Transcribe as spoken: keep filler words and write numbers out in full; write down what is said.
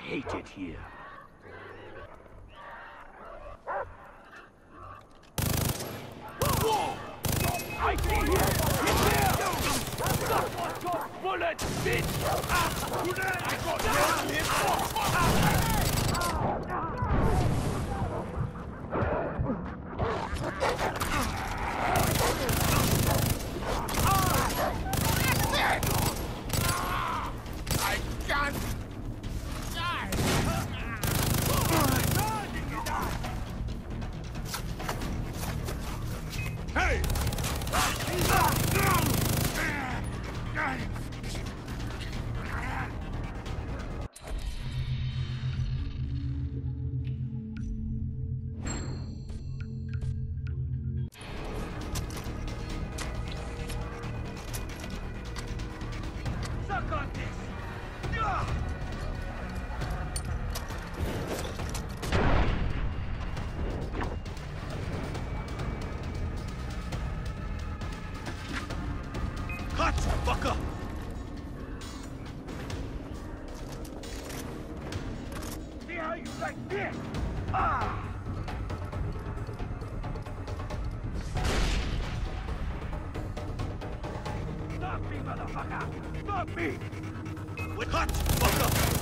hate it here. Whoa! I see him! He's there! Someone got bullets, bitch! Ah! I got him! Ah! Hey! Suck on this! Cut, fucker! See how you like this? Ah! Stop me, motherfucker! Stop me! Cut, fucker!